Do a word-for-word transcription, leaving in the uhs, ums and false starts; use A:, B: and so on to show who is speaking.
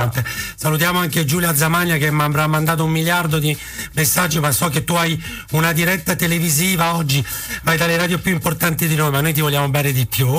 A: importante. Salutiamo anche Giulia Zamagna che mi avrà mandato un miliardo di messaggi, ma so che tu hai una diretta televisiva oggi, vai dalle radio più importanti di noi, ma noi ti vogliamo bene di più.